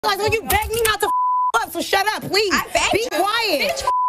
Like when you beg me not to up, so shut up, please. I begged Be you. quiet. Bitch,